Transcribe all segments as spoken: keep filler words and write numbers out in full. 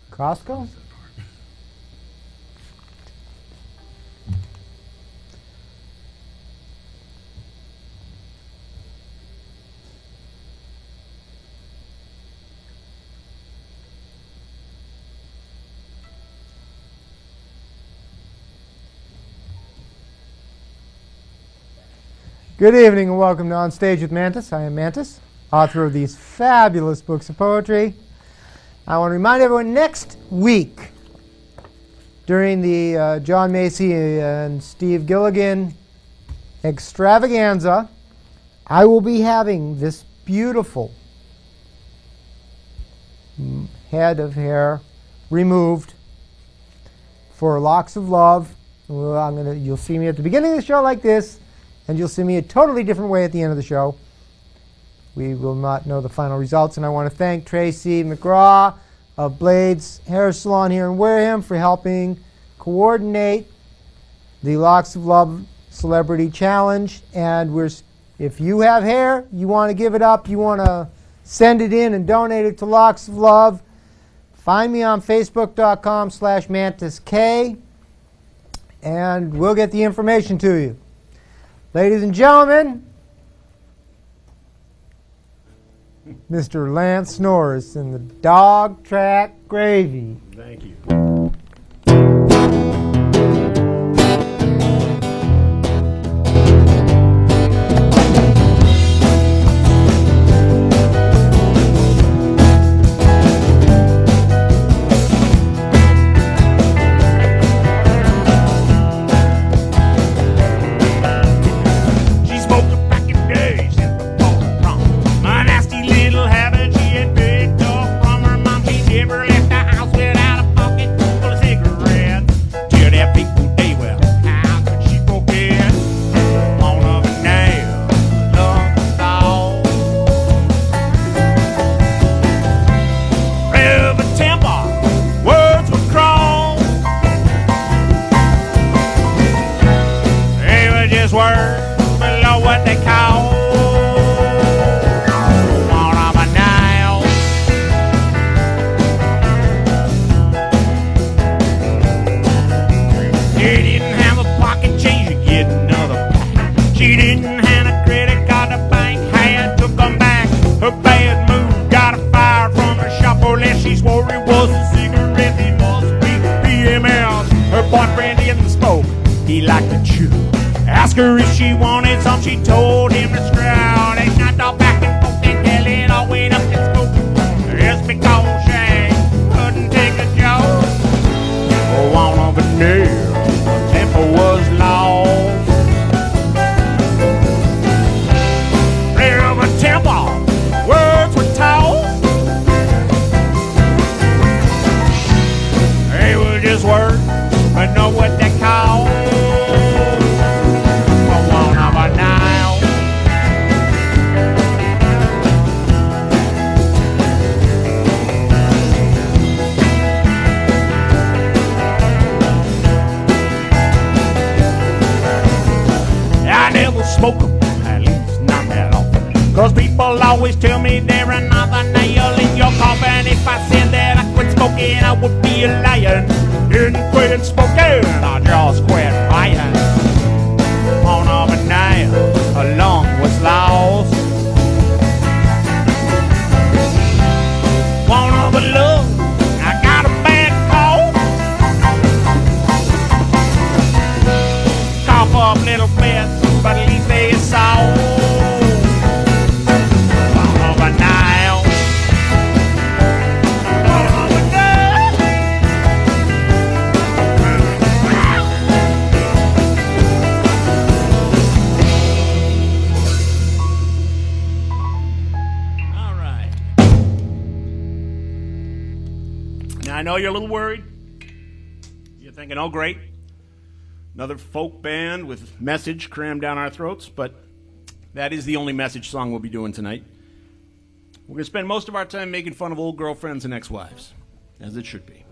Costco? Good evening and welcome to On Stage with Mantis. I am Mantis, author of these fabulous books of poetry. I want to remind everyone next week, during the uh, John Macy and Steve Gilligan extravaganza, I will be having this beautiful head of hair removed for Locks of Love. Well, I'm gonna, you'll see me at the beginning of the show like this, and you'll see me a totally different way at the end of the show. We will not know the final results, and I want to thank Tracy McGraw of Blades Hair Salon here in Wareham for helping coordinate the Locks of Love Celebrity Challenge. And we're, if you have hair, you want to give it up, you want to send it in and donate it to Locks of Love, find me on Facebook.com slash MantisK, and we'll get the information to you. Ladies and gentlemen, Mister Lance Norris and the Dog Track Gravy. Thank you. If she wanted some, she told him to scrowl. They not all back and forth, they tell it all went up in smoke. Just because she couldn't take a joke. Oh, on a veneer, her temper was lost. Clear of a temper, words were tossed. They were just words, but know what they call. Smoke them, at least not that often. Cause people always tell me they're another nail in your coffin. If I said that I quit smoking, I would be a liar. Didn't quit smoking, I just quit fighting. On of a nail, a lung was lost. One of a love, I got a bad cough. Cough up little bits, but at least they saw one of a nail. One of a nail. All right. Now I know you're a little worried. You're thinking, oh great, another folk band with message crammed down our throats, but that is the only message song we'll be doing tonight. We're going to spend most of our time making fun of old girlfriends and ex-wives, as it should be.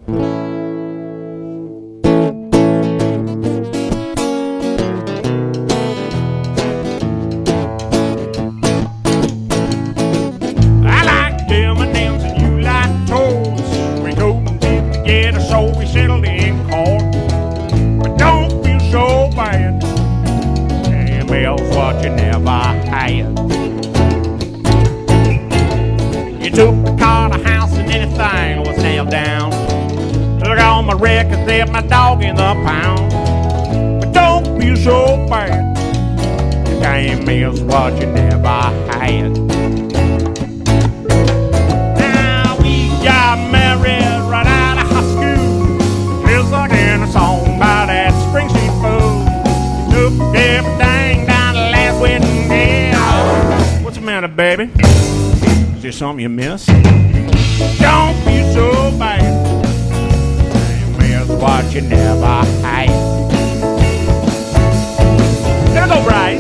I like M and M's and you like toes. We go and dip together, so we settled in court. But don't feel so bad. Damn, else what you never had. You took the car, the house, and anything was nailed down. Took all my records, left my dog in the pound. But don't feel so bad. Damn, else what you never had. Got married right out of high school. Feels like in a song by that Springsteen fool. Took everything down the last wedding day. What's the matter, baby? Is there something you missed? Don't be so bad. You miss what you never had. There go, Bryce.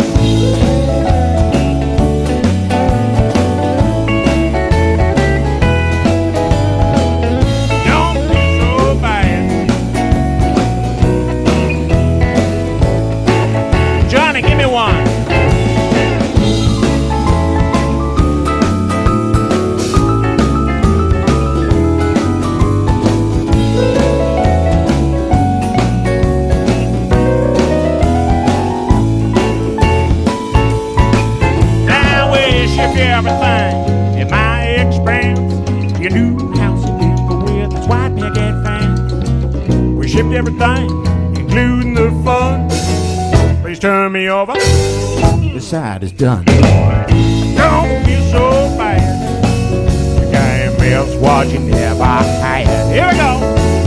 Everything in my expense. Your new house with its white picket fence. We shipped everything, including the fun. Please turn me over. This side is done. Don't be so bad. You can't miss what you never had. Here we go.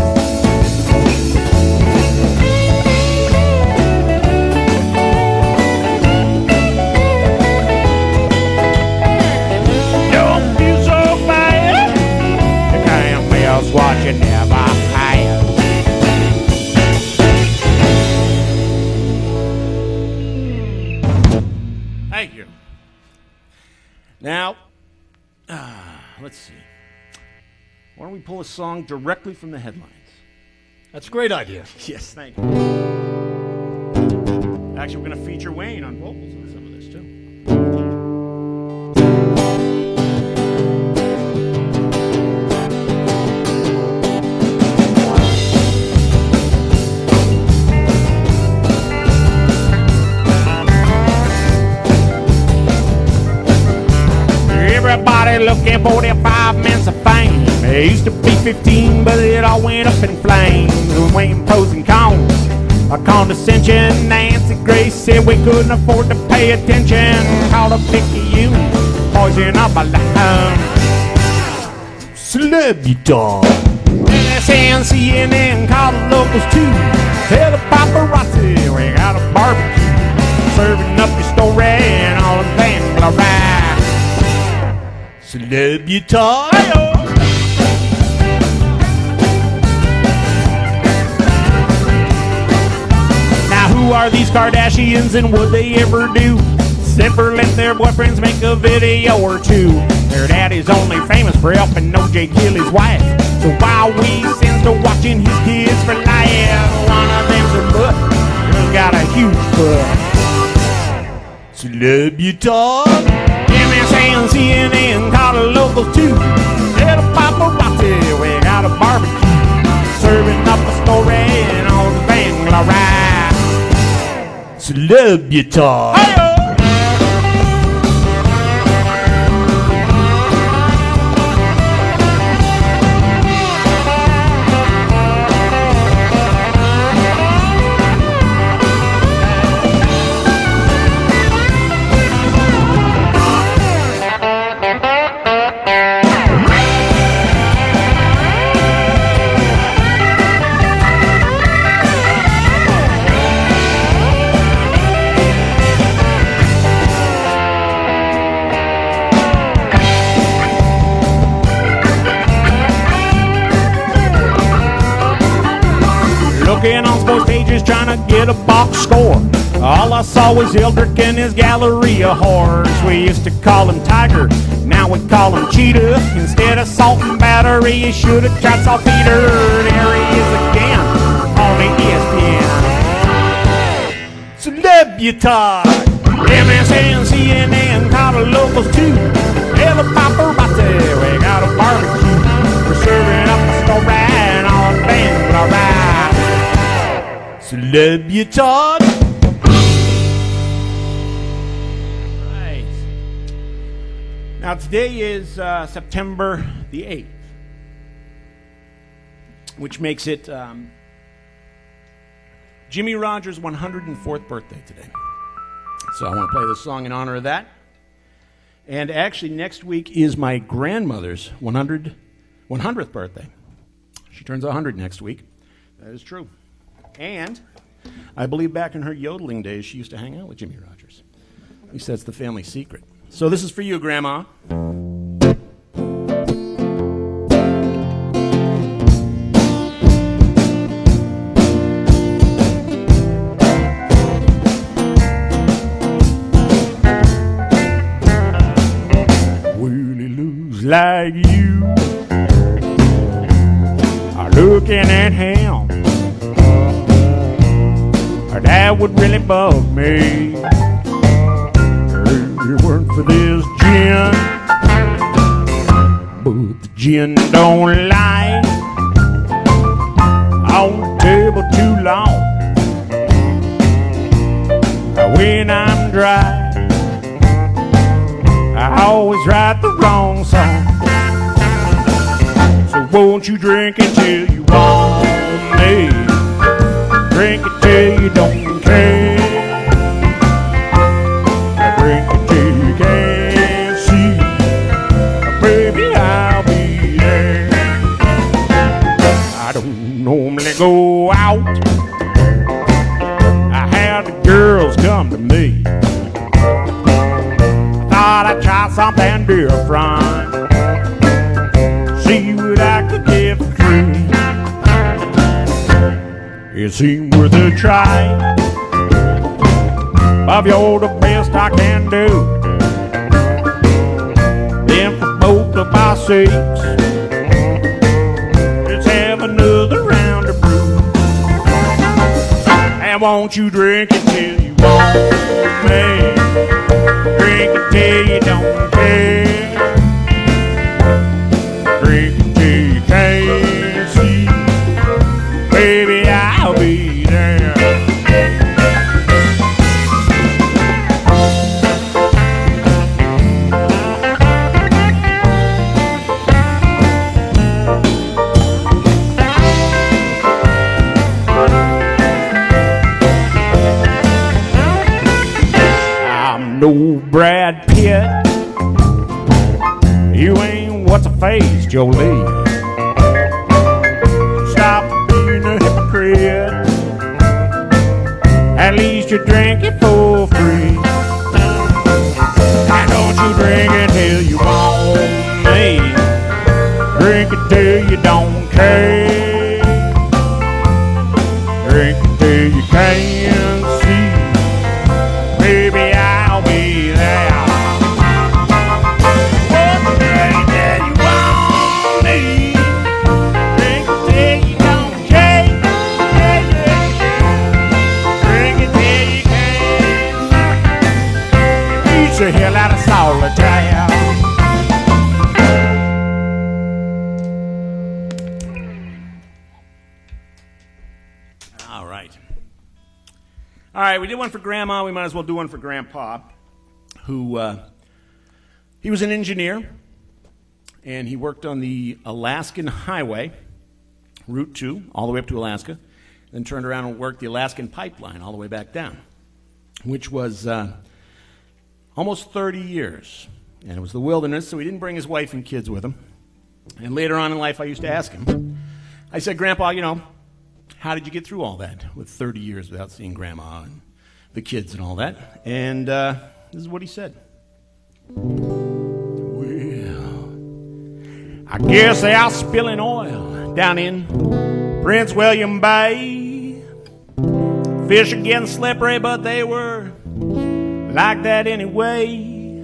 What you never had. Thank you. Now, uh, let's see. Why don't we pull a song directly from the headlines? That's a great idea. Yes, thank you. Actually, we're going to feature Wayne on vocals on some of this, too. Everybody looking for their five minutes of fame. It used to be fifteen, but it all went up in flames. We weighing pros and cons, a condescension. Nancy Grace said we couldn't afford to pay attention. Called a picayune, poison up a line. Celebrity. S N C N N called the locals too. Tell the paparazzi we got a barbecue. Serving up your story and all the things will ride. Celebrity. Now who are these Kardashians and would they ever do? Except for let their boyfriends make a video or two. Their daddy's only famous for helping O J kill his wife. So while we sins to watching his kids for life, one of them's a butt, who's got a huge butt. Celebrity. M S N C N N called the locals too. Tell the paparazzi we got a barbecue. Serving up a story and all the Bangla ride. Celebrity. Hey-o! Looking on sports pages trying to get a box score. All I saw was Eldrick and his Galleria horse. We used to call him Tiger, now we call him Cheetah. Instead of Salt and Battery, you should have tried Saltpeter. There he is again on the E S P N. Celebrity. M S N C N N called the locals too. Tell the paparazzi we got a barbecue. We're serving up a story and all Love you, Todd. Right. Now today is uh, September the eighth, which makes it um, Jimmy Rogers' one hundred fourth birthday today. So I want to play this song in honor of that. And actually next week is my grandmother's one hundredth birthday. She turns one hundred next week. That is true. And I believe back in her yodeling days, she used to hang out with Jimmy Rogers. At least that's the family secret. So this is for you, Grandma. Like you are looking at him, that would really bug me. If it weren't for this gin, but the gin don't lie on the table too long. When I'm dry, I always write the wrong song. So won't you drink it till you want me? Drink it till you don't care. Drink it till you can't see. Baby, I'll be there. I don't normally go out. I have the girls come to me. I'd try something different, see what I could get for free. It seemed worth a try, but you're the best I can do. Then for both of our sakes, let's have another round of brew. And won't you drink it till you want me? Drink it till you don't care. Drink it till you can't see. Baby, I'll be there. I'm no Brad Pitt, you ain't what's a face, Jolie. Stop being a hypocrite. At least you drink it for free. Why don't you drink it till you want me? Drink it till you don't care. Drink it till you can't see. Baby, I'll be there. The hell out of solitaire. All right. All right, we did one for Grandma. We might as well do one for Grandpa, who, uh, he was an engineer, and he worked on the Alaskan Highway, Route two, all the way up to Alaska, then turned around and worked the Alaskan Pipeline all the way back down, which was uh, almost thirty years. And it was the wilderness, so he didn't bring his wife and kids with him. And later on in life, I used to ask him, I said, Grandpa, you know, how did you get through all that with thirty years without seeing Grandma and the kids and all that? And uh, this is what he said. Well, I guess they are spilling oil down in Prince William Bay. Fish are getting slippery, but they were like that anyway.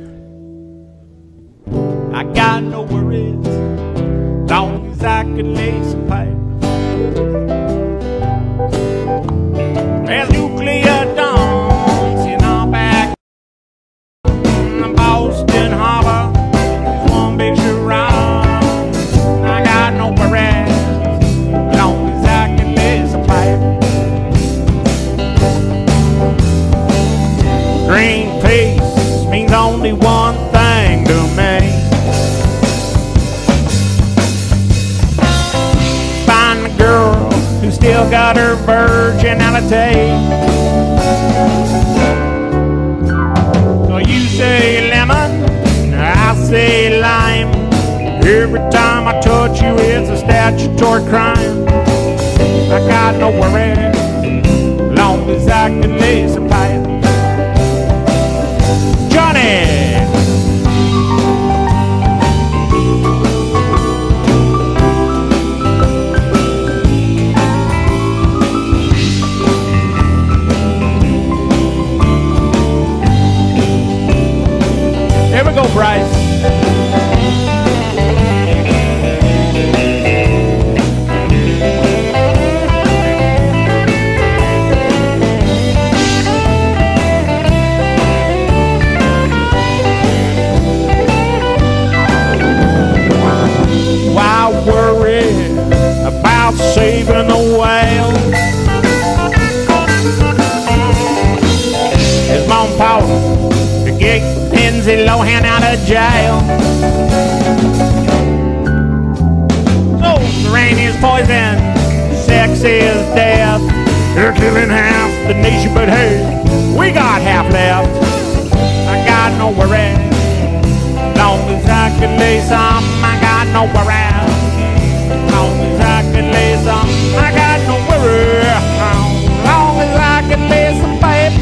I got no worries, long as I could lay some pipe. There's nuclear dawns in our back. The Boston Harbor is one big charade. I got no worries, long as I can lay some pipe. still got her virginality. So you say lemon, I say lime. Every time I touch you, it's a statutory crime. I got no worries, long as I can lay some pipe. Johnny! Here we go, Bryce. Why worry about saving the whale? His mom Paul to get Lindsay Lohan out of jail. So the rain is poison, sex is death. They're killing half the nation, but hey, we got half left. I got no worries, long as I can lay some. I got no worries, long as I can lay some. I got no worries, long as I can lay some, babe.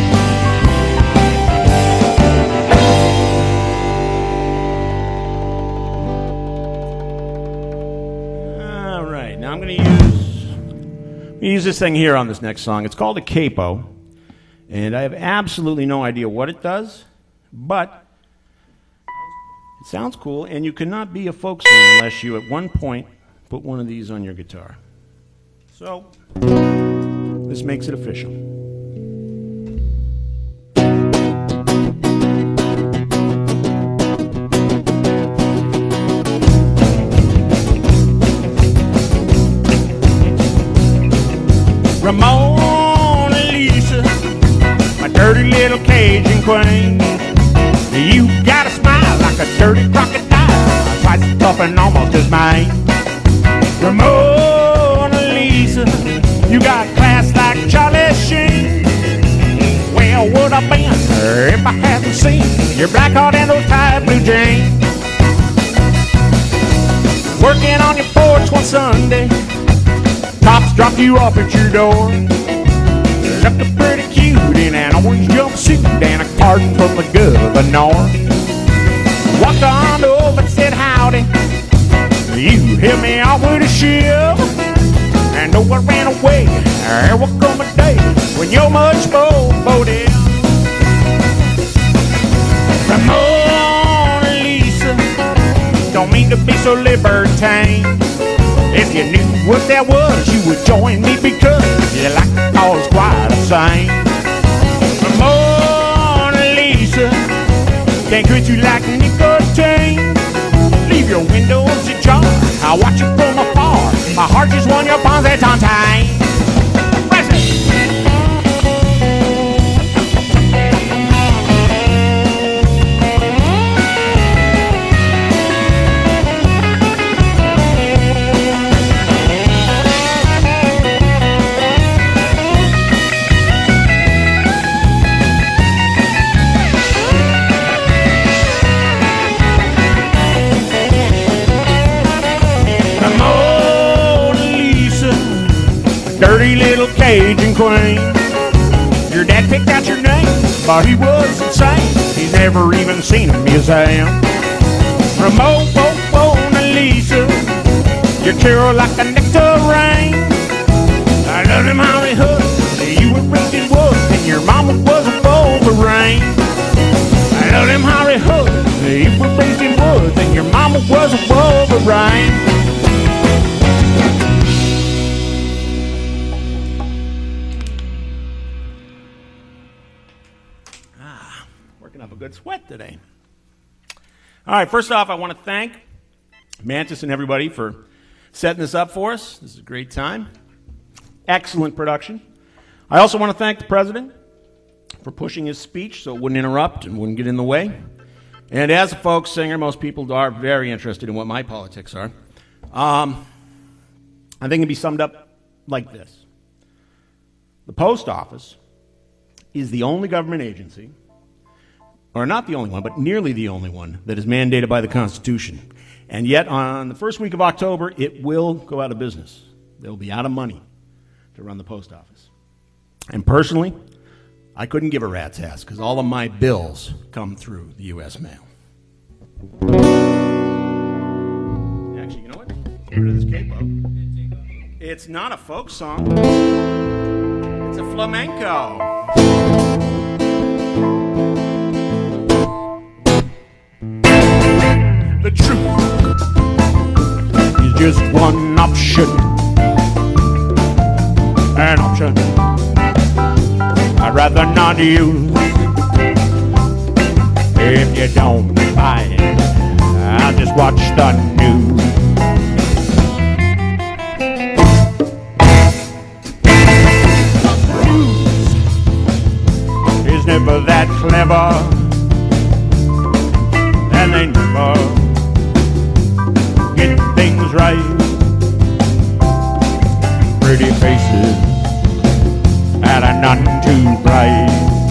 All right, now I'm going to use I'm gonna use this thing here on this next song. It's called a capo, and I have absolutely no idea what it does, but it sounds cool, and you cannot be a folk singer unless you at one point put one of these on your guitar. So, this makes it official. Ramona Lisa, my dirty little Cajun queen. You got a smile like a dirty crocodile, twice as tough and almost as mine. Ramona Lisa, you got class like Charlie Sheen. Well, would I been if I hadn't seen your black heart and those tight blue jeans? Working on your porch one Sunday, cops dropped you off at your door. Looked pretty cute in an orange jumpsuit and a carton from the governor. Walked on over and said howdy. You hit me off with a shiv, and though I ran away, there will come a day when you're much more voted. Ramona Lisa, don't mean to be so libertine. If you knew what that was, you would join me because you like to cause quite a scene. Mona Lisa, can't quit you like nicotine. Leave your windows ajar, I'll watch you from afar. My heart just won your palms at on time. Press it. Dirty little Cajun queen. Your dad picked out your name, but he was insane. He's never even seen a museum. Ramona Lisa, you're true like a nectarine. I love him how he hooked. You were raised in wood, and your mama was a Wolverine. I love him how he hooked. You were raised in wood, and your mama was a Wolverine. Up a good sweat today. All right, first off, I want to thank Mantis and everybody for setting this up for us. This is a great time. Excellent production. I also want to thank the president for pushing his speech so it wouldn't interrupt and wouldn't get in the way. And as a folk singer, most people are very interested in what my politics are. Um, I think it can be summed up like this. The post office is the only government agency, or not the only one, but nearly the only one, that is mandated by the Constitution. And yet, on the first week of October, it will go out of business. They'll be out of money to run the post office. And personally, I couldn't give a rat's ass because all of my bills come through the U S mail. Actually, you know what? Get rid of this capo. It's not a folk song. It's a flamenco. The truth is just one option. An option I'd rather not use. If you don't mind, I'll just watch the news. News is never that clever, and they never get things right. Pretty faces that are none too bright.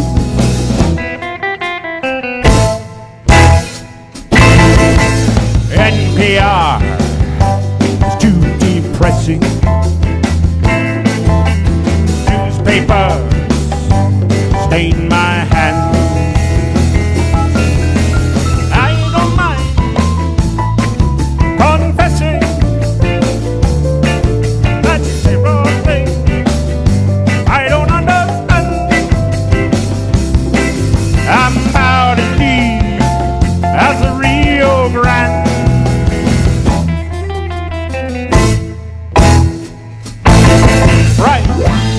N P R is too depressing. Newspapers stain my hands. I don't mind confessing that zero thing I don't understand. I'm about as deep as the Rio Grande. Right.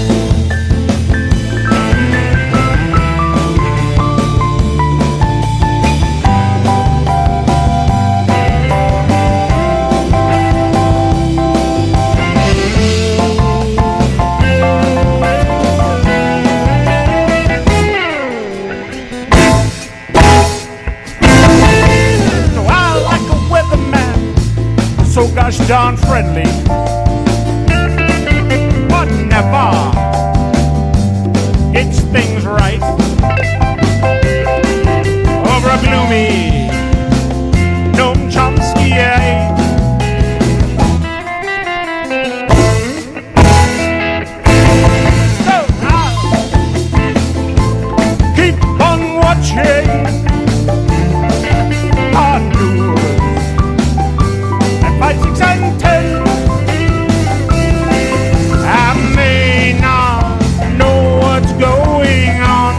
So gosh darn friendly, but never gets things right. Over a gloomy Noam Chomsky, eh? So I'll keep on watching our news. Five, six, and ten. I may not know what's going on,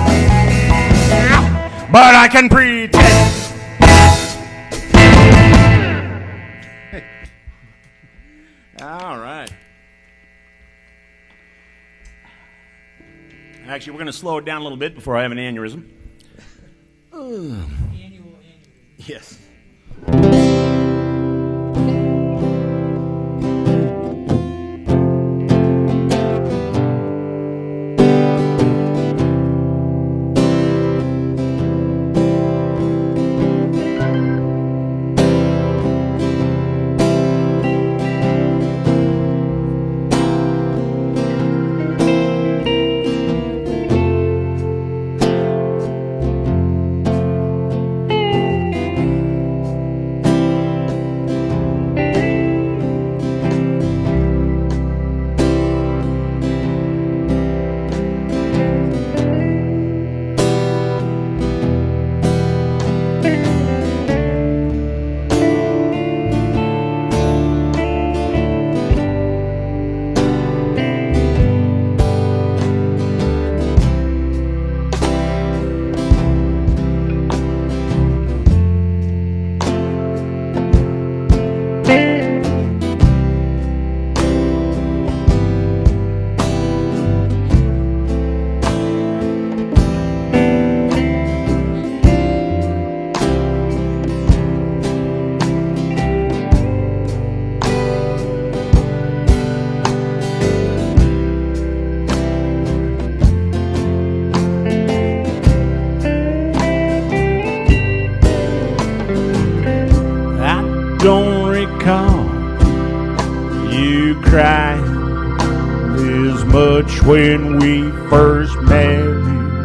but I can pretend. All right. Actually, we're going to slow it down a little bit before I have an aneurysm. Uh, Annual, annual. Yes. as much when we first married.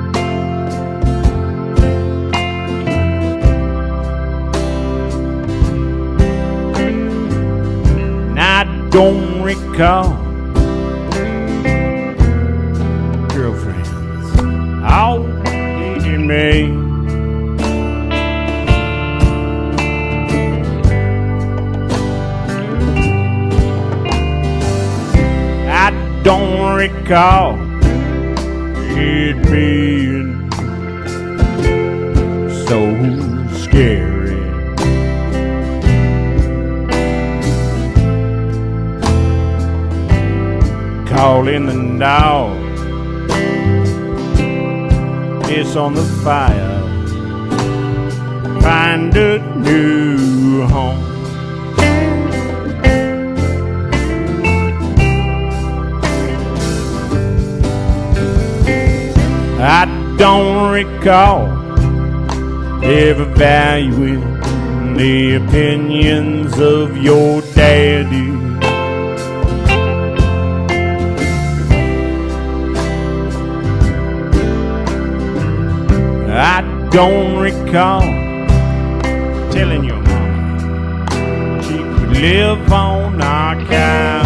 And I don't recall girlfriends all hating me. Don't recall it being so scary. Calling the dog, piss on the fire, find a new home. I don't recall ever valuing the opinions of your daddy. I don't recall telling your mama she could live on our couch.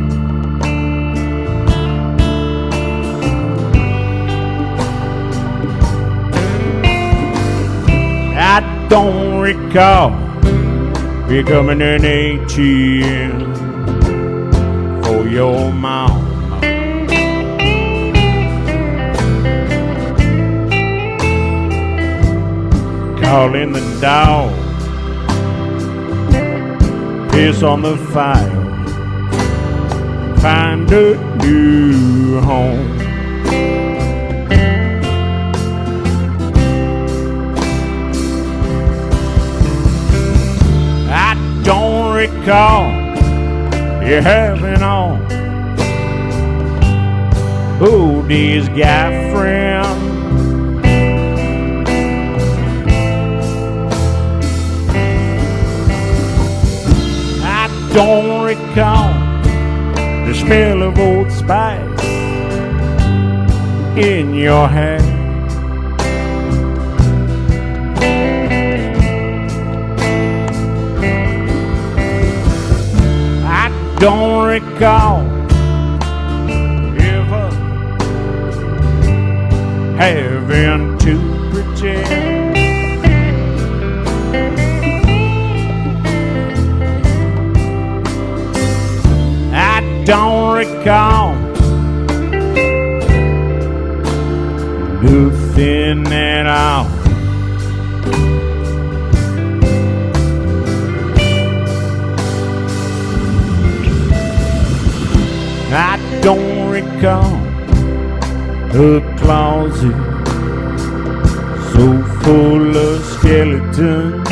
I don't recall becoming an A T M for your mama. Calling the dog, piss on the fire, find a new home. I don't recall you having on who these guy friends. I don't recall the smell of Old Spice in your hair. Don't recall ever having to pretend. I don't recall nothing at all. I don't recall a closet so full of skeletons.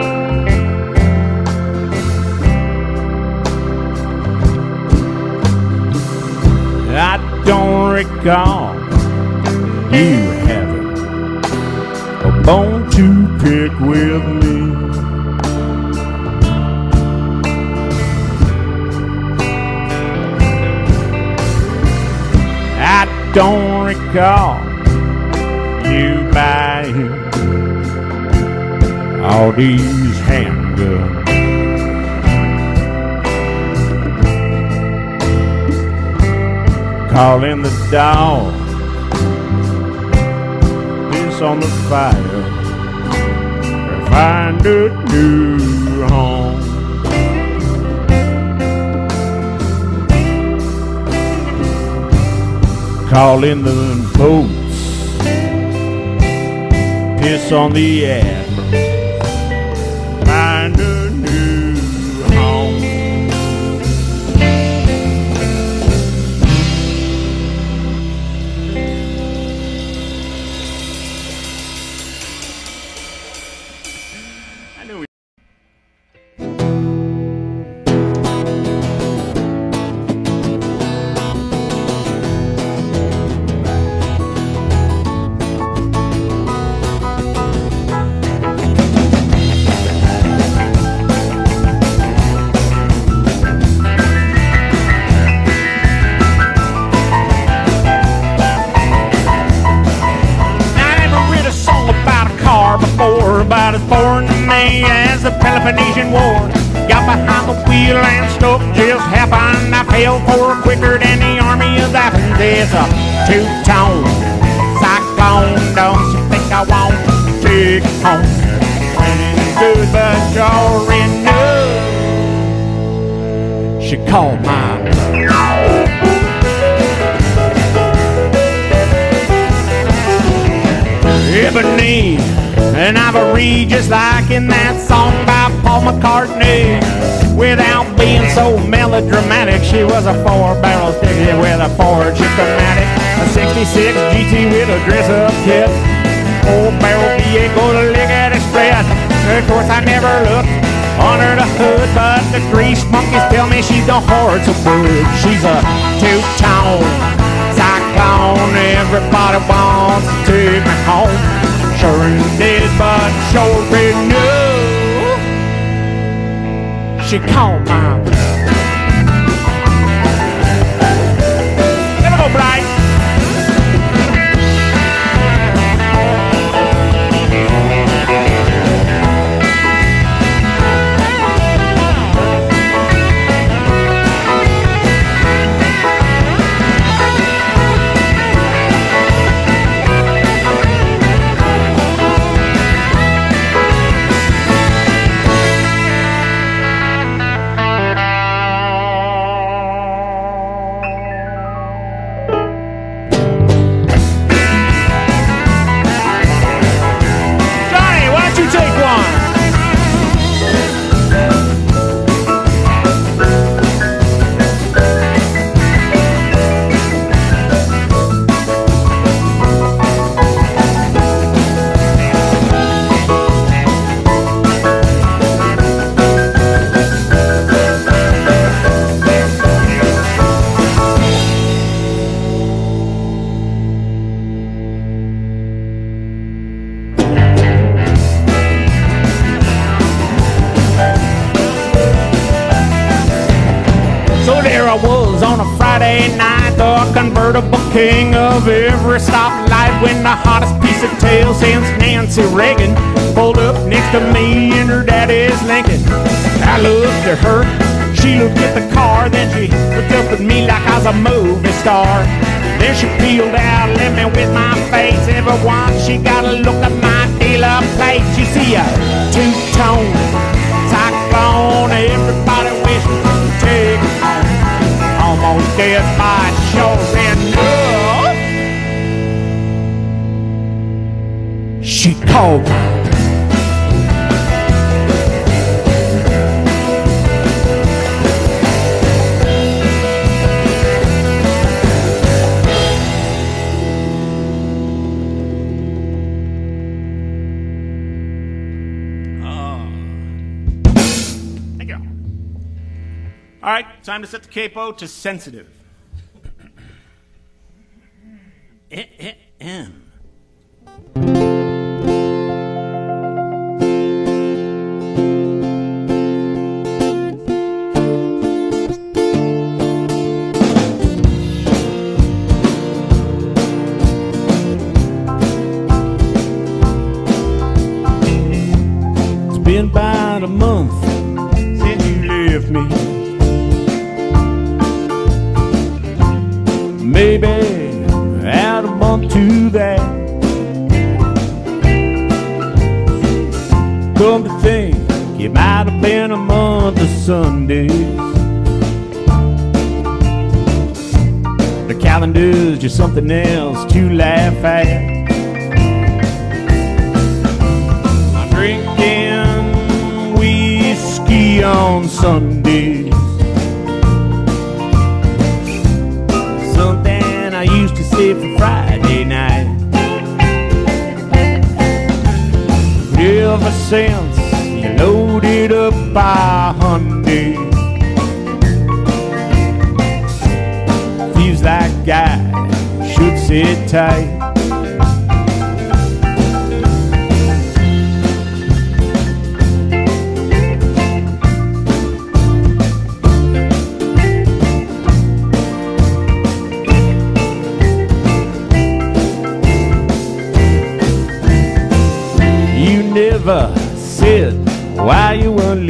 I don't recall you having a bone to pick with me. I don't recall you buying all these handguns. Calling the dog, piss on the fire, or find a new home. Calling the boats, piss on the admiral, find a new home. I knew we Peloponnesian War. Got behind the wheel and stuff just happened. I fell for quicker than the army of Athens. It's a two-tone cyclone. Don't you think I won't take it home? Ain't good, but you already know. She called my Ebony and Ivory, just like in that song by Paul McCartney. Without being so melodramatic, she was a four-barrel sticky with a Ford Systematic, a sixty-six G T with a dress-up kit, four-barrel V eight go to lick at its spread. Of course, I never looked under the hood, but the grease monkeys tell me she's the horse of wood. She's a two-tone cyclone. Everybody wants to take me home. Sure did, but sure didn't know. She called my Let me go, Bright. I was on a Friday night, the convertible king of every stoplight, when the hottest piece of tail since Nancy Reagan pulled up next to me in her daddy's Lincoln. I looked at her, she looked at the car, then she looked up at me like I was a movie star. Then she peeled out, left me with my face. Every once she got a look at my dealer plate. You see a two-tone cyclone, everybody wishing to take it home. Almost dead by sure enough. She called me. All right, time to set the capo to sensitive. Eh, eh, em. It's been about a month since you left me. Maybe add a month to that. Come to think, it might have been a month of Sundays. The calendar's just something else to laugh at. I'm drinking whiskey on Sundays. Something I used to say for Friday night. Ever since you loaded up by Hyundai, feels like I should sit tight. Never said why you were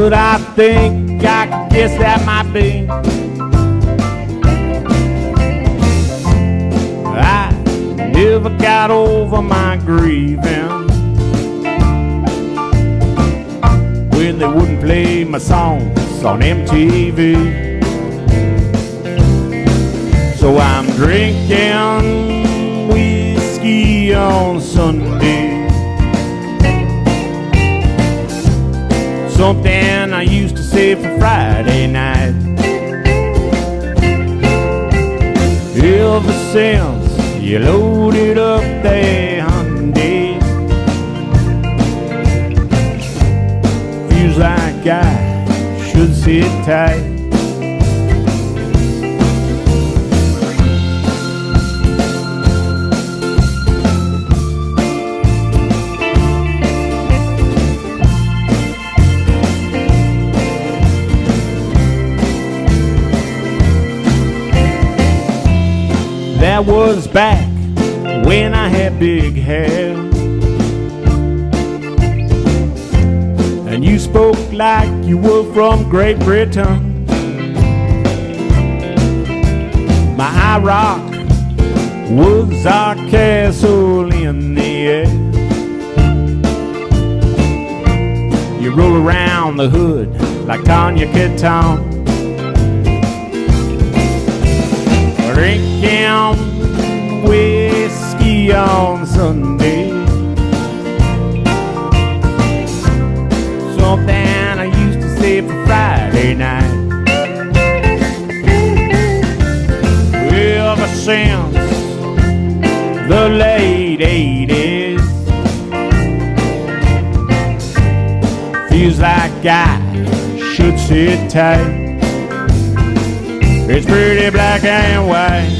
but I think I can guess that might be. I never got over my grieving when they wouldn't play my songs on M T V. So I'm drinking whiskey on Sunday, something I used to say for Friday night. Ever since you loaded up that Hyundai, feels like I should sit tight. That was back when I had big hair, and you spoke like you were from Great Britain. My eye rock was our castle in the air. You roll around the hood like Tanya Keton, drinking whiskey on Sunday, something I used to say for Friday night. Ever since the late eighties, feels like I should sit tight. It's pretty black and white.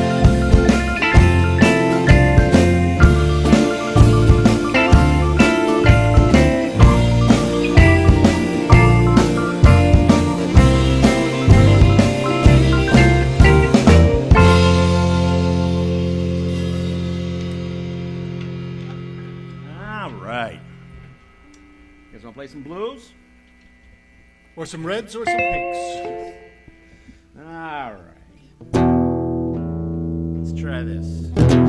All right. You guys want to play some blues? Or some reds or some pinks? All right. Let's try this.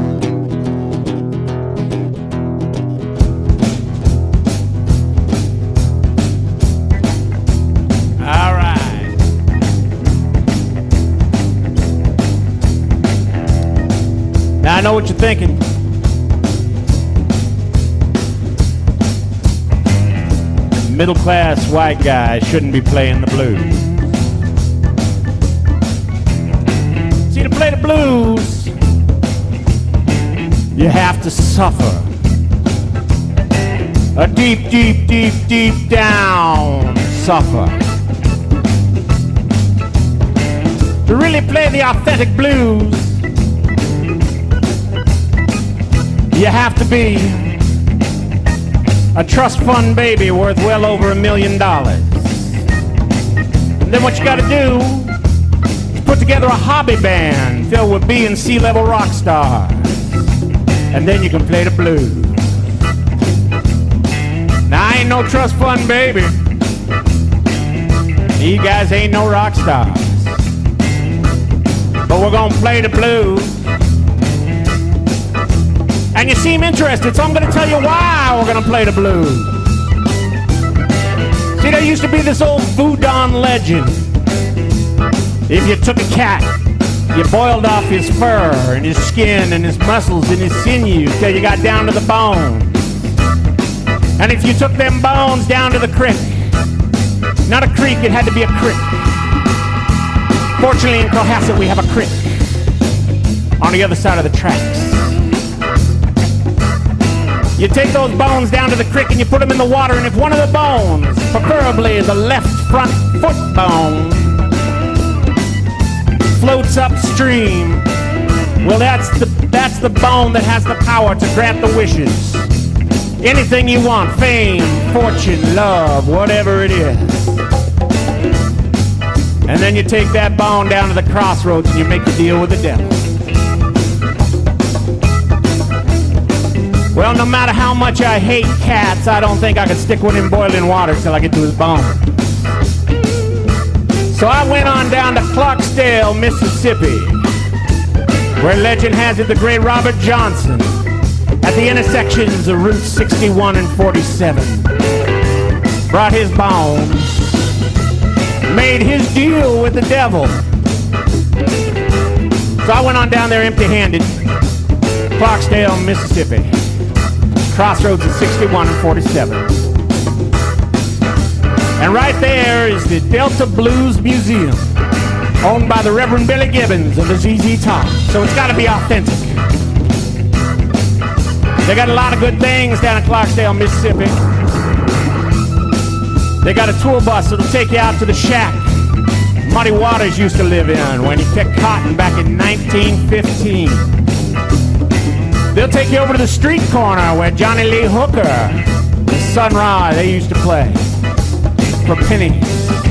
All right. Now I know what you're thinking. Middle-class white guy shouldn't be playing the blues. See, to play the blues, you have to suffer. A deep, deep, deep, deep down suffer. To really play the authentic blues, you have to be a trust fund baby worth well over a million dollars. And then what you gotta do is put together a hobby band filled with B and C level rock stars. And then you can play the blues. Now I ain't no trust fund baby. You guys ain't no rock stars. But we're gonna play the blues. And you seem interested, so I'm going to tell you why we're going to play the blues. See, there used to be this old Voodoo legend. If you took a cat, you boiled off his fur and his skin and his muscles and his sinews till you got down to the bone. And if you took them bones down to the creek, not a creek, it had to be a creek. Fortunately, in Cohasset, we have a creek on the other side of the tracks. You take those bones down to the creek and you put them in the water, and if one of the bones, preferably the left front foot bone, floats upstream, well, that's the, that's the bone that has the power to grant the wishes. Anything you want, fame, fortune, love, whatever it is. And then you take that bone down to the crossroads and you make the deal with the devil. Well, no matter how much I hate cats, I don't think I could stick one in boiling water till I get to his bone. So I went on down to Clarksdale, Mississippi, where legend has it the great Robert Johnson, at the intersections of Route sixty-one and forty-seven, brought his bones, made his deal with the devil. So I went on down there empty-handed, Clarksdale, Mississippi, crossroads of sixty-one and forty-seven. And right there is the Delta Blues Museum, owned by the Reverend Billy Gibbons of the Z Z Top. So it's got to be authentic. They got a lot of good things down in Clarksdale, Mississippi. They got a tour bus that'll take you out to the shack Muddy Waters used to live in when he picked cotton back in nineteen fifteen. They'll take you over to the street corner where Johnny Lee Hooker and Sun Ra, they used to play for pennies.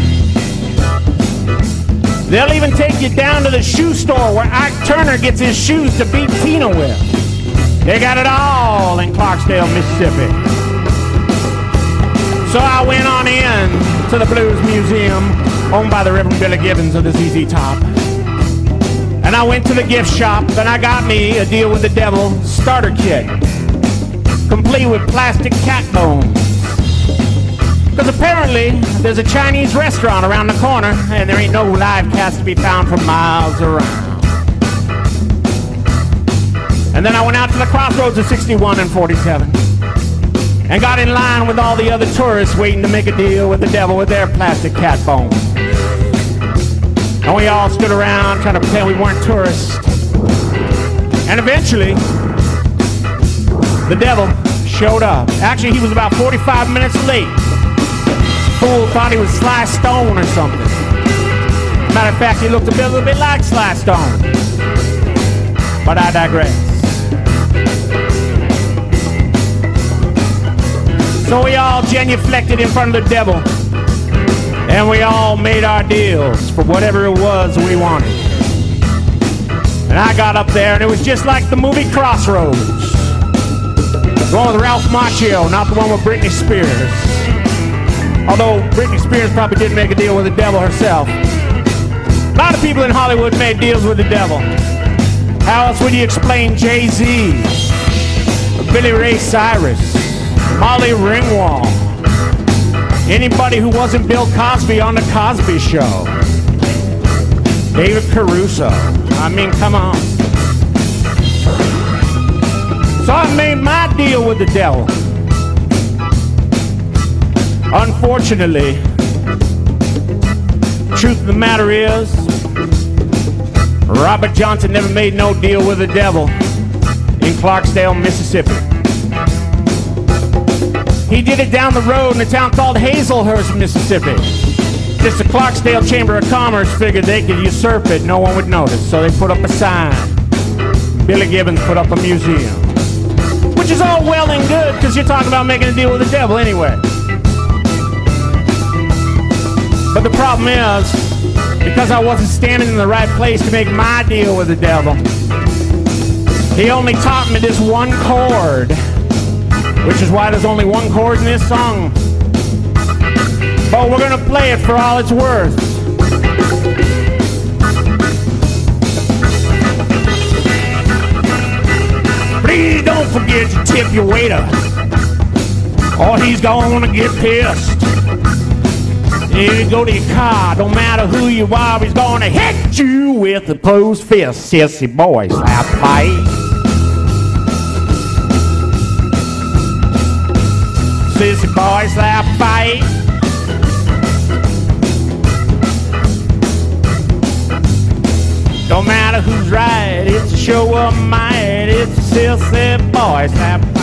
They'll even take you down to the shoe store where Ike Turner gets his shoes to beat Tina with. They got it all in Clarksdale, Mississippi. So I went on in to the Blues Museum, owned by the Reverend Billy Gibbons of the Z Z Top. And I went to the gift shop, and I got me a Deal with the Devil starter kit, complete with plastic cat bones. Because apparently, there's a Chinese restaurant around the corner, and there ain't no live cats to be found for miles around. And then I went out to the crossroads of sixty-one and forty-seven, and got in line with all the other tourists waiting to make a deal with the devil with their plastic cat bones. And we all stood around trying to pretend we weren't tourists. And eventually, the devil showed up. Actually, he was about forty-five minutes late. Fool thought he was Sly Stone or something. Matter of fact, he looked a, bit, a little bit like Sly Stone. But I digress. So we all genuflected in front of the devil, and we all made our deals for whatever it was we wanted. And I got up there, and it was just like the movie Crossroads. The one with Ralph Macchio, not the one with Britney Spears. Although Britney Spears probably did make a deal with the devil herself. A lot of people in Hollywood made deals with the devil. How else would you explain Jay-Z, Billy Ray Cyrus, Molly Ringwald, anybody who wasn't Bill Cosby on The Cosby Show, David Caruso? I mean, come on. So I made my deal with the devil. Unfortunately, the truth of the matter is, Robert Johnson never made no deal with the devil in Clarksdale, Mississippi. He did it down the road in a town called Hazelhurst, Mississippi. Just the Clarksdale Chamber of Commerce figured they could usurp it, no one would notice, so they put up a sign. Billy Gibbons put up a museum. Which is all well and good, because you're talking about making a deal with the devil anyway. But the problem is, because I wasn't standing in the right place to make my deal with the devil, he only taught me this one chord, which is why there's only one chord in this song. But we're going to play it for all it's worth. Please don't forget to tip your waiter, or he's gonna get pissed. If you go to your car, don't matter who you are, he's gonna hit you with a closed fist. Sissy boy, slap fight. Sissy boy, slap fight. Don't matter who's right, it's a show of might. It's a sissy boy, slap fight.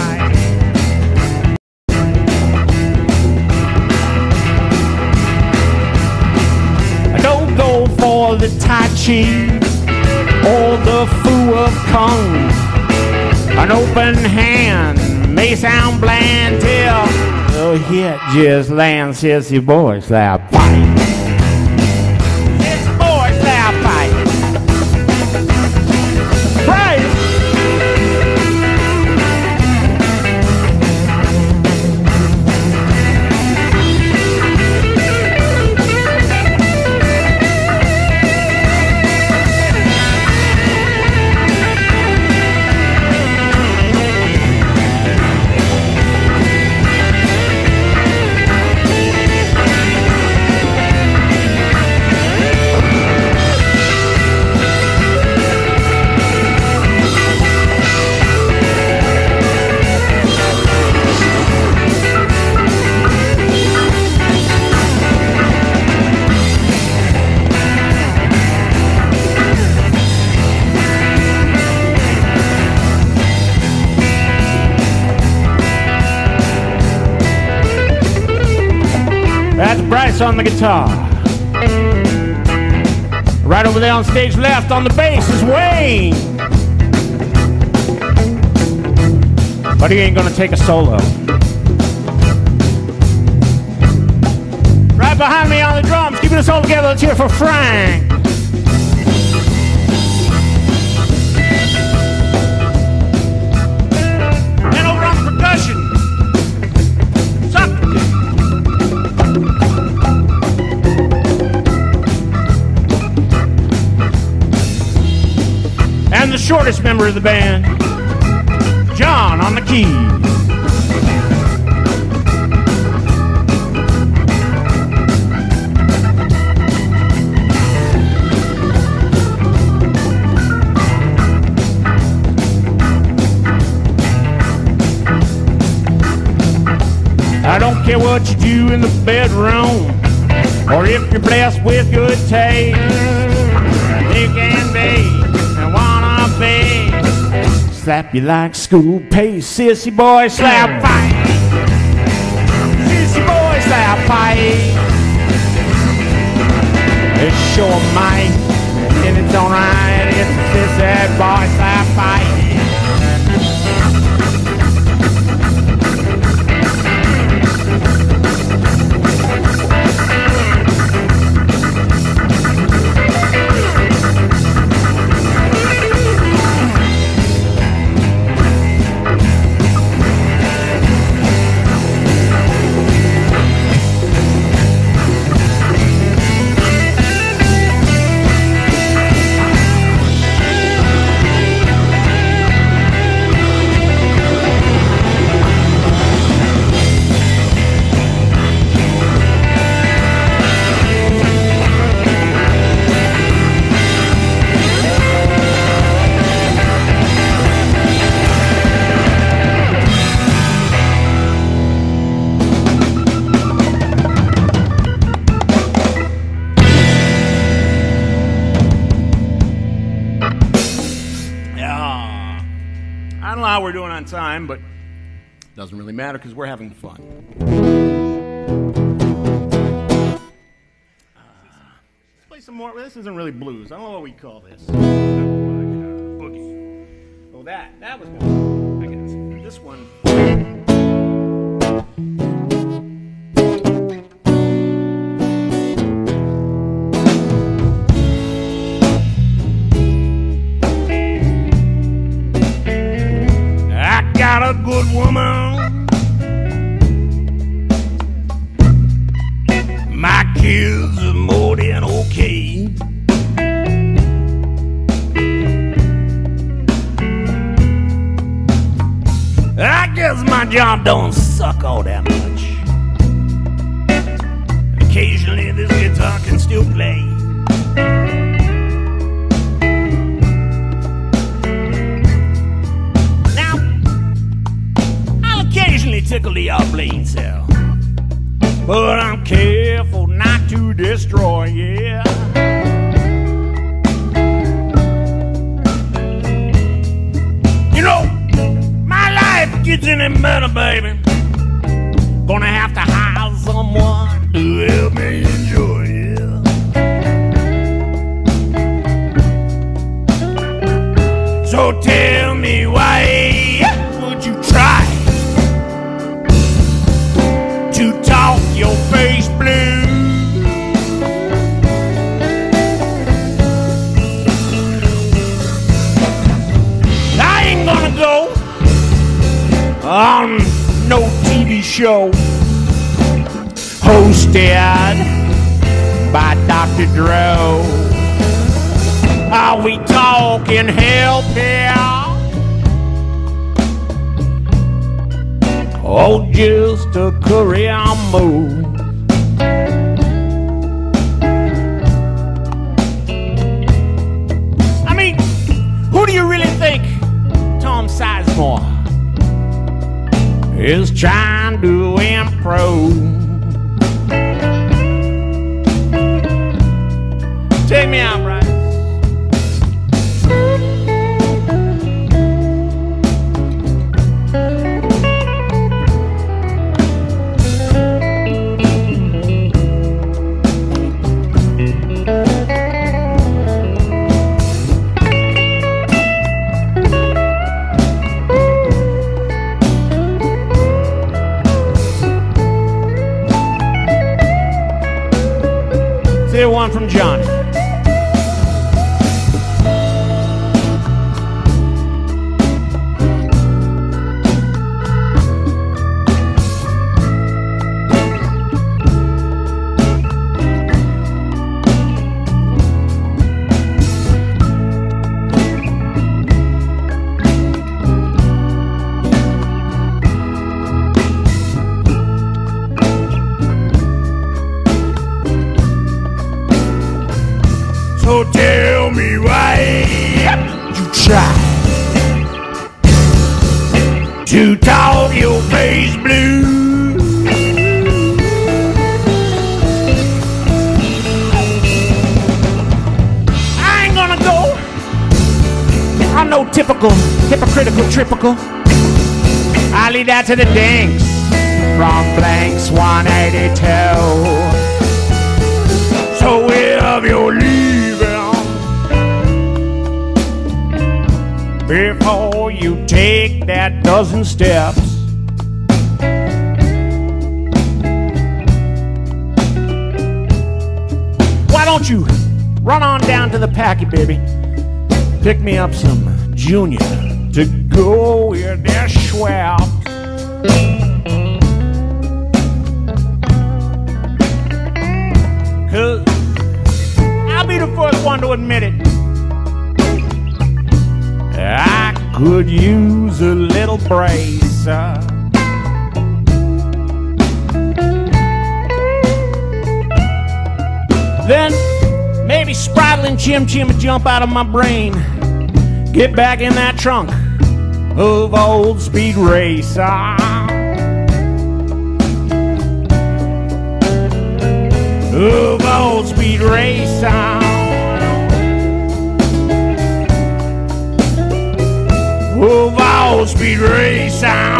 For the Tai Chi or the Fu of Kung, an open hand may sound bland till the hit just lands. Sissy boy, slap fight. Sissy boy, slap fight. Right. Norris on the guitar. Right over there on stage left on the bass is Wayne. But he ain't gonna take a solo. Right behind me on the drums, keeping us all together, let's hear for Frank. And over on the percussion, and the shortest member of the band, John on the keys. I don't care what you do in the bedroom, or if you're blessed with good taste. You can be and wanna be. Slap you like school pace, sissy boy slap fight. Sissy boy slap fight. It sure might, and it's alright. It's a sissy boy slap fight. We're doing on time, but it doesn't really matter because we're having fun. Uh, let's play some more. This isn't really blues. I don't know what we call this. Boogie. Oh, that. That was good. I guess. This one. Got a good woman, my kids are more than okay. I guess my job don't suck all that much. Occasionally this guitar can still play. Tickle the oblate cell, but I'm careful not to destroy, yeah. You know, my life gets any better, baby. Gonna have to hire someone to help me enjoy it. So tell me why would you try to talk your face blue? I ain't gonna go on no T V show hosted by Doctor Dro. Are we talking help here? Oh, just a career move. I mean, who do you really think Tom Sizemore is trying to improve? Take me out, Bryce. Here's one from Johnny. So tell me why you try to talk your face blue. I ain't gonna go. I'm no typical, hypocritical, tripical. I leave that to the dinks from Blanks one eighty-two. So if you're leaving Before you take that dozen steps, why don't you run on down to the Packy, baby? Pick me up some Junior to go with their schwab. Cause I'll be the first one to admit it. I could use a little brace. uh. Then maybe Spratling Chim Chim would jump out of my brain. Get back in that trunk of old Speed Racer. Of old Speed Racer. Of old Speed Racer.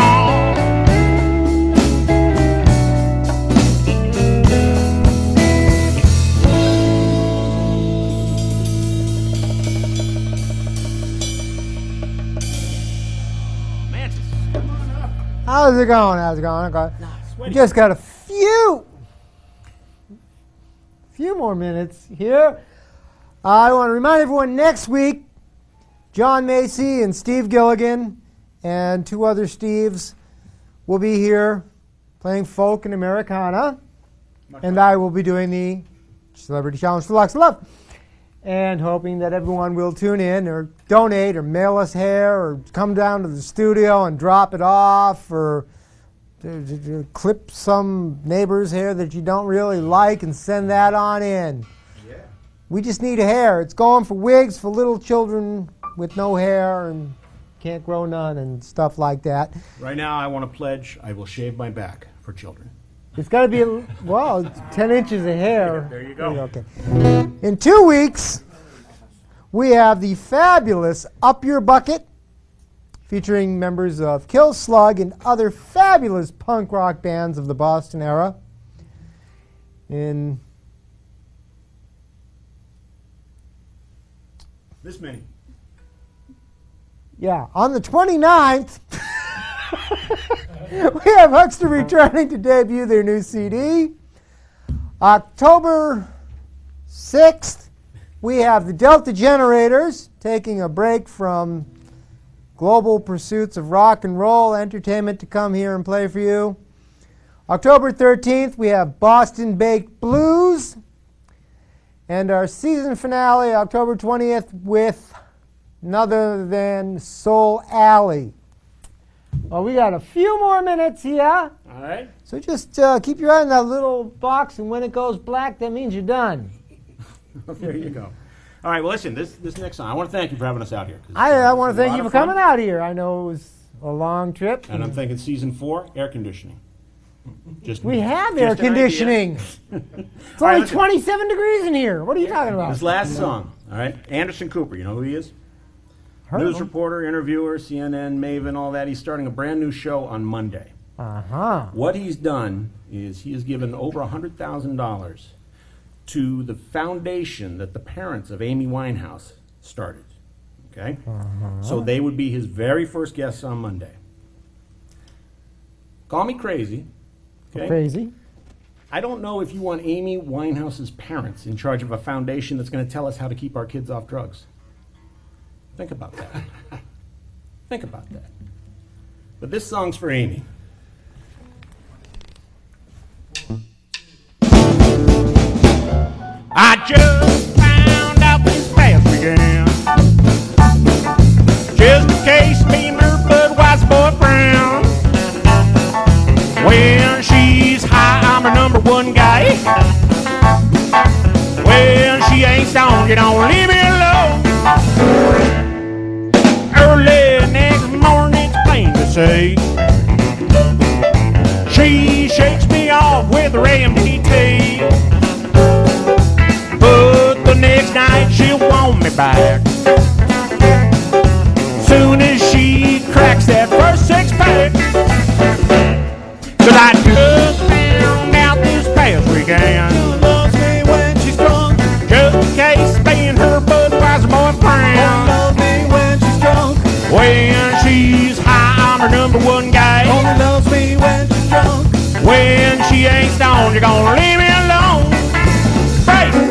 Mantis. How's it going? How's it going? Okay. We just got a few, few more minutes here. I want to remind everyone next week, John Macy and Steve Gilligan and two other Steves will be here playing folk and Americana. And I will be doing the Celebrity Challenge for Lots of Love. And hoping that everyone will tune in or donate or mail us hair or come down to the studio and drop it off or to, to, to clip some neighbor's hair that you don't really like and send that on in. Yeah. We just need a hair. It's going for wigs for little children with no hair and can't grow none and stuff like that. Right now, I want to pledge I will shave my back for children. It's got to be, a, well, it's ten inches of hair. There you go. Okay. In two weeks, we have the fabulous Up Your Bucket, featuring members of Kill Slug and other fabulous punk rock bands of the Boston era. In This many. Yeah, on the twenty-ninth, we have Huckster returning to debut their new C D. October sixth, we have the Delta Generators taking a break from global pursuits of rock and roll entertainment to come here and play for you. October thirteenth, we have Boston Baked Blues. And our season finale, October twentieth, with none other than Soul Alley. Well, we got a few more minutes here. All right. So just uh, keep your eye on that little box, and when it goes black, that means you're done. There you go. All right, well, listen, this, this next song, I want to thank you for having us out here. I, I want to thank you for fun. coming out here. I know it was a long trip. And I'm thinking season four, air conditioning. Just We have just air an conditioning. idea. It's All right, only listen. twenty-seven degrees in here. What are you talking about? This last song, all right? Anderson Cooper, you know who he is? Heard News of him. reporter, interviewer, C N N, Maven, all that. He's starting a brand new show on Monday. Uh-huh. What he's done is he has given over one hundred thousand dollars to the foundation that the parents of Amy Winehouse started. Okay? Uh-huh. So they would be his very first guests on Monday. Call me crazy. Okay? Crazy. I don't know if you want Amy Winehouse's parents in charge of a foundation that's going to tell us how to keep our kids off drugs. Think about that. Think about that. But this song's for Amy. I just found out this past weekend, just in case me and her Budweiser boyfriend, when she's high, I'm her number one guy. When she ain't stoned, you don't leave me alone. Early next morning, it's plain to see, she shakes me off with her M T T. But the next night she'll want me back. Soon as she cracks that first six pack. Cause I just found out this past weekend, she loves me when she's drunk, just in case being her Budweiser boyfriend. Only loves me when she's drunk. When she's high, I'm her number one guy. Only loves me when she's drunk. When she ain't stoned, you're gonna leave me alone. Face.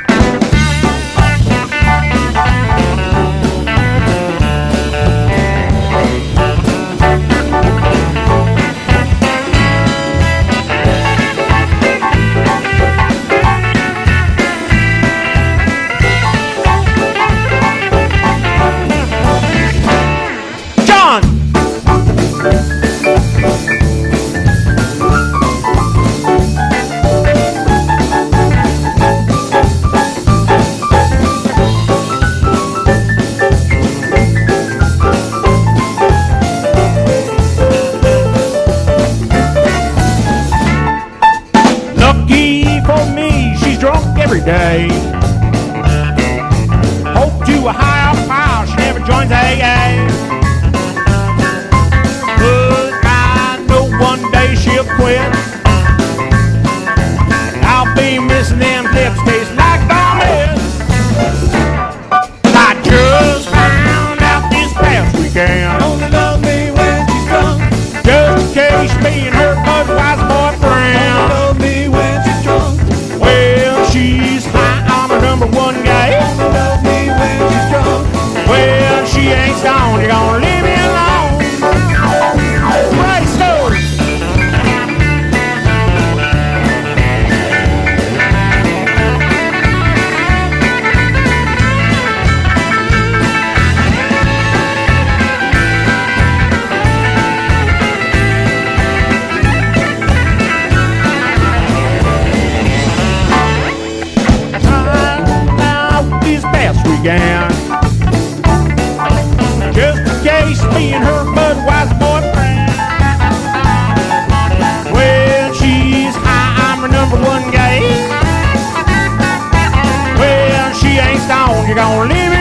Day. Hope to a higher power, she never joins A A. But I know one day she'll quit. I'll be missing them lips, taste like vomit. I just found out this past weekend, only love me when she's drunk, just in case me and her Budweiser boyfriend. Only love me when she's drunk. Well, she's high, I'm her number one guy. Only love me when she's drunk. Well, she ain't stoned, you're gonna leave me alone. Right, story. Weekend, just in case me and her Budweiser boyfriend. Well, she's high, I'm her number one guy. Well, she ain't stoned, you're gonna leave me